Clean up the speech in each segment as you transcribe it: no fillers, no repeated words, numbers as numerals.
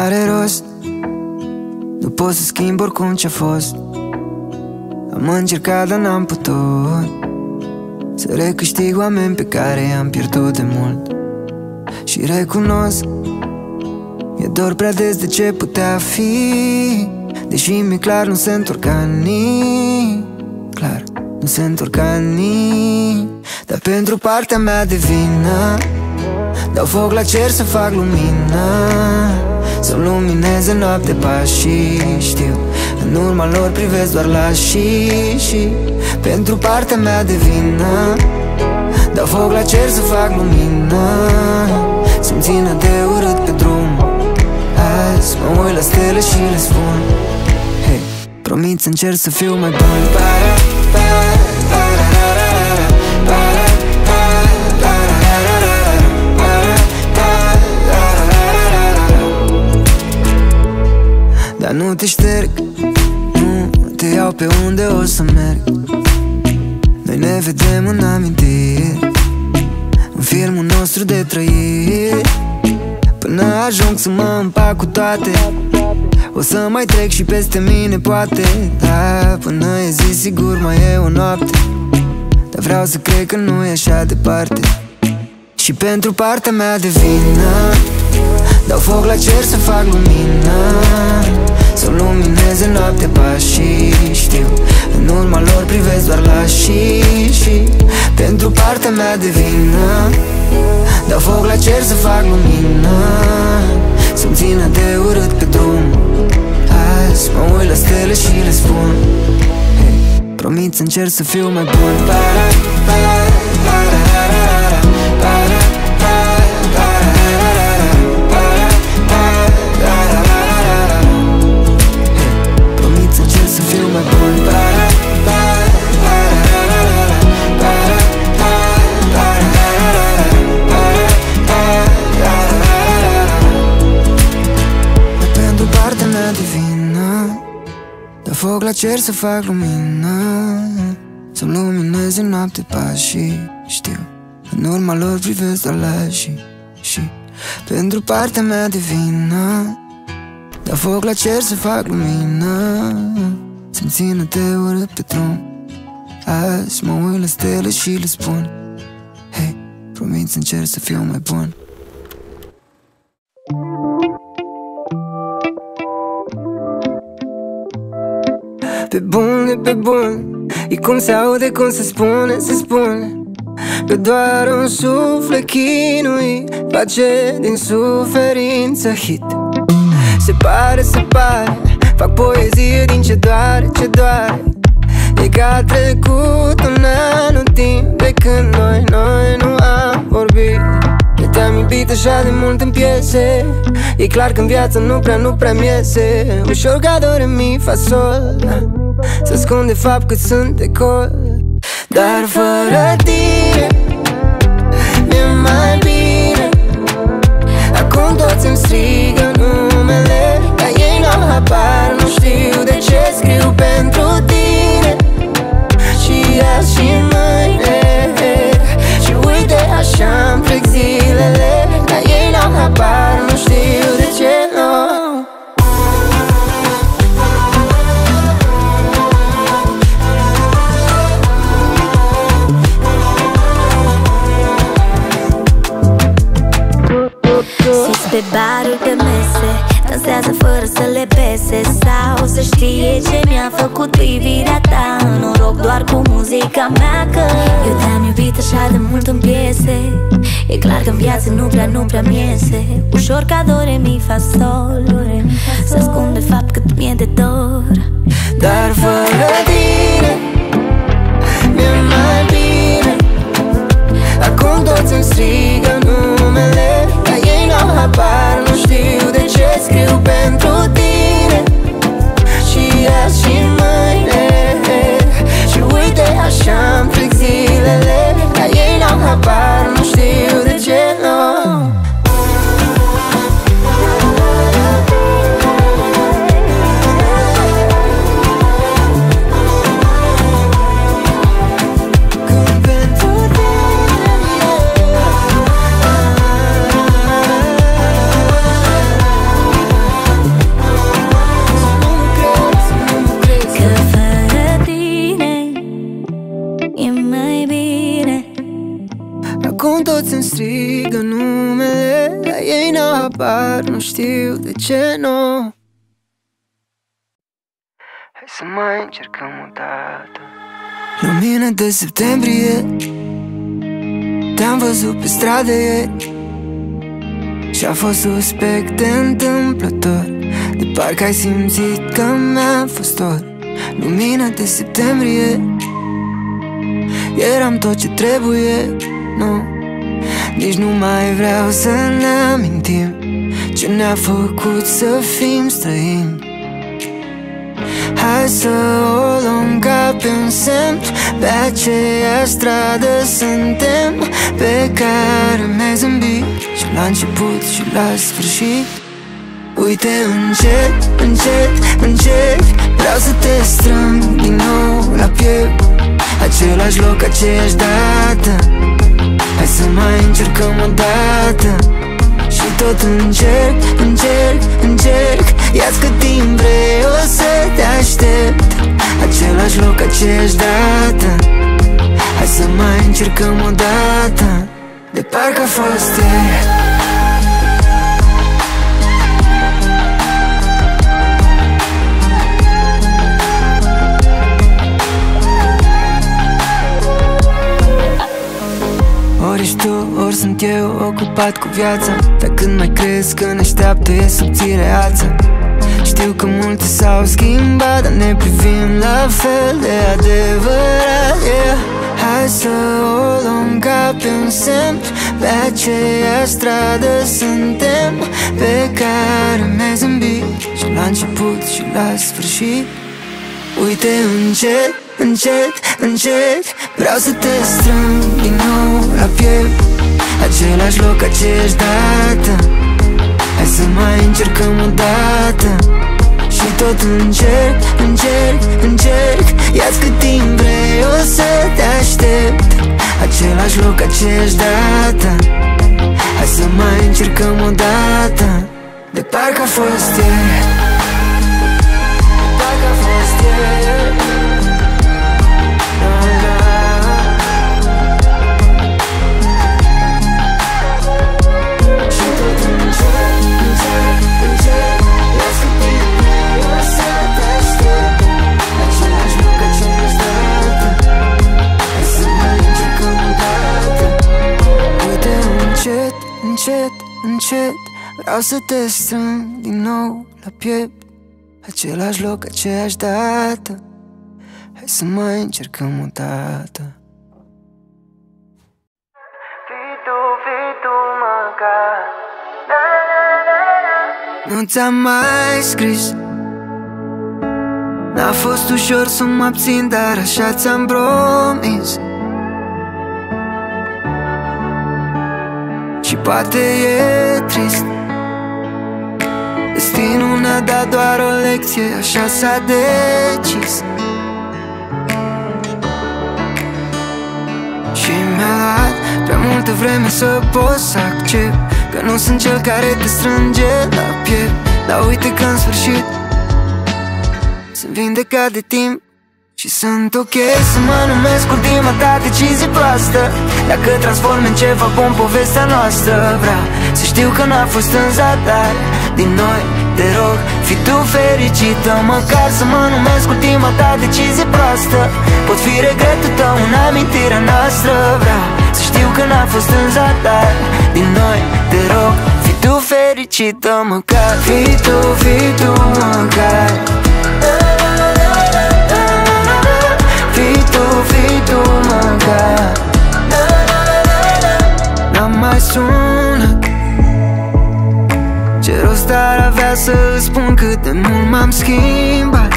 n-are rost. Nu pot să schimb oricum ce-a fost. Am încercat, dar n-am putut să recâștig oameni pe care i-am pierdut de mult. Și recunosc, e dor prea des de ce putea fi, deși mi-e clar nu se întorc anii. Clar, nu se întorc anii. Dar pentru partea mea de vină dau foc la cer să fac lumină, să lumineze noapte pașii. Știu, în urma lor privesc doar la și pentru partea mea de vină dau foc la cer să fac lumină, să-mi țină de urât pe drum. Azi mă uit la stele și le spun, hey, promit să încerc să fiu mai bun. Dar nu te șterg, nu te iau pe unde o să merg. Noi ne vedem în amintiri, în filmul nostru de trăiri, până ajung să mă împac cu toate. O să mai trec și peste mine poate, da, până e zi sigur mai e o noapte. Dar vreau să cred că nu e așa departe. Și pentru partea mea de vină dau foc la cer să fac lumină, să lumineze noapte pașii. Știu, în urma lor privesc doar la și pentru partea mea de vină dau foc la cer să fac lumină, să-mi țină de urât pe drum. Azi mă uit la stele și le spun, hey, promit să încerc să fiu mai bun. Promit să încerc să fiu mai bun. Pentru partea mea divină dau foc la cer să fac lumină, să-mi lumineze noapte pașii. Știu, în urma lor privesc doar la și pentru partea mea divină dau foc la cer să fac lumină, să-mi țină de urât pe drum. Azi mă uit la stele și le spun, hey, promit să încerc să fiu mai bun. Pe bun, e pe bun, e cum se aude, cum se spune, se spune. Că doar un suflet chinuit face din suferință hit. Se pare, fac poezie din ce doare, ce doare. E că a trecut un an în timp de când noi nu am vorbit. Eu te-am iubit așa de mult în piese. E clar că în viață nu prea-mi iese. Ușor ca do, re, mi, fa, sol, să ascund de fapt cât sunt de col. Dar fără tine mi-e mai bine. Acum toți îmi strigă numele, dar ei n-au habar, nu știu de ce scriu pentru tine. Și azi și mâine, și uite așa-mi trec zilele, dar ei n-au habar, nu știu de ce, no. Pe baruri, pe mese, dansează fără să le pese. Sau să știe ce mi-a făcut privirea ta. Noroc doar cu muzica mea, că eu te-am iubit așa de mult în piese. E clar că în viață nu prea-mi iese. Ușor ca do, re, mi, fa, sol, să ascund de fapt cât mi-e de dor. Dar fără tine mi-e mai bine. Acum toți îmi strigă numele, dar ei n-au habar, nu știu de ce scriu pentru tine. Și azi și mâine, și uite așa-mi trec zilele, dar ei n-au habar, nu știu de ce, no. să-mi strigă numele, dar ei n-au habar, nu știu de ce nu. Hai să mai încercăm o dată. Lumină de septembrie, te-am văzut pe stradă ieri și-a fost suspect de întâmplător, de parcă ai simțit că mi-a fost dor. Lumină de septembrie, eram tot ce trebuie, nu. Nici nu mai vreau să ne amintim ce ne-a făcut să fim străini. Hai să o luăm ca pe un semn, pe aceeași stradă suntem, pe care mi-ai zâmbit și la început și la sfârșit. Uite încet, încet, încet, vreau să te strâng din nou la piept. Același loc, aceeași dată, hai să mai încercăm o dată. Și tot încerc, încerc, încerc, ia-ți cât timp vrei, o să te aștept. Același loc, aceeași dată, hai să mai încercăm o dată, de parcă a fost ieri. Ori ești tu, ori sunt eu, ocupat cu viața. Dar când mai crezi că ne așteaptă e subțire ața. Știu că multe s-au schimbat, dar ne privim la fel de adevărat, yeah. Hai să o luăm ca pe un semn, pe aceeași stradă suntem, pe care mi-ai zâmbit și la început și la sfârșit. Uite încet, încet, încet, vreau să te strâng din nou la piept. Același loc, aceeași dată, hai să mai încercăm o dată. Și tot încerc, încerc, încerc, ia-ți cât timp vrei, o să te aștept. Același loc, aceeași dată, hai să mai încercăm o dată, de parcă a fost ieri. Parcă a fost ieri. Încet, încet, vreau să te strâng din nou la piept. Același loc, aceeași dată, hai să mai încercăm o dată. Fii tu măcar. Nu ți-am mai scris, n-a fost ușor să mă abțin, dar așa ți-am promis. Și poate e trist, destinul ne-a dat doar o lecție, așa s-a decis. Și mi-a luat prea multă vreme să pot să accept că nu sunt cel care te strânge la piept. Dar uite că în sfârșit sunt vindecat de timp și sunt ok să mă numesc ultima ta decizie proastă. Dacă transform în ceva bun povestea noastră, vreau să știu că n-a fost în zadar. Din noi, te rog, fii tu fericită, măcar să mă numesc ultima ta decizie proastă. Pot fi regretul tău în amintirea noastră, vreau să știu că n-a fost în zadar. Din noi, te rog, fii tu fericită, măcar fii tu măcar. Fii tu măcar. N-am mai sunat, ce rost ar avea să îți spun cât de mult m-am schimbat.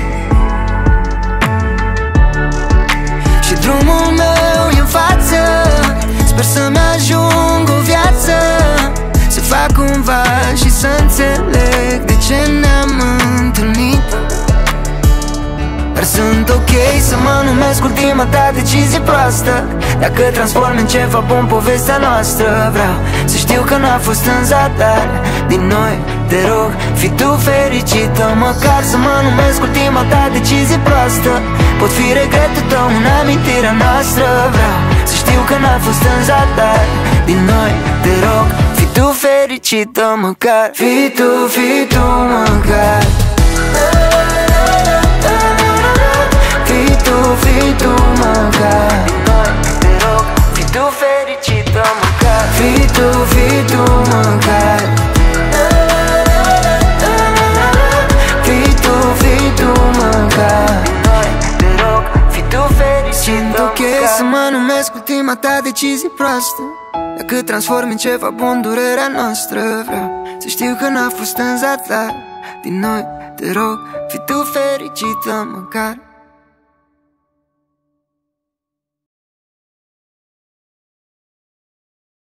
Și drumul meu e în față, sper să-mi ajung o viață, să fac cumva și să înțeleg de ce ne-am întâlnit. Dar sunt ok să mă numesc ultima ta decizie proastă. Dacă transform în ceva bun povestea noastră, vreau să știu că n-a fost în zadar. Din noi, te rog, fii tu fericită, măcar să mă numesc ultima ta decizie proastă. Pot fi regretul tău în amintirea noastră, vreau să știu că n-a fost în zadar. din noi, te rog, fii tu fericită măcar. Fii tu măcar. Fii tu măcar. Din noi, te rog, fii tu fericită măcar. Fii tu măcar. Fii tu măcar. Din noi, te rog, fii tu fericită. Simt ok să mă numesc ultima ta decizie proastă. Dacă transformi în ceva bun durerea noastră, vreau să știu că n-a fost în zadar. Din noi, te rog, fii tu fericită măcar.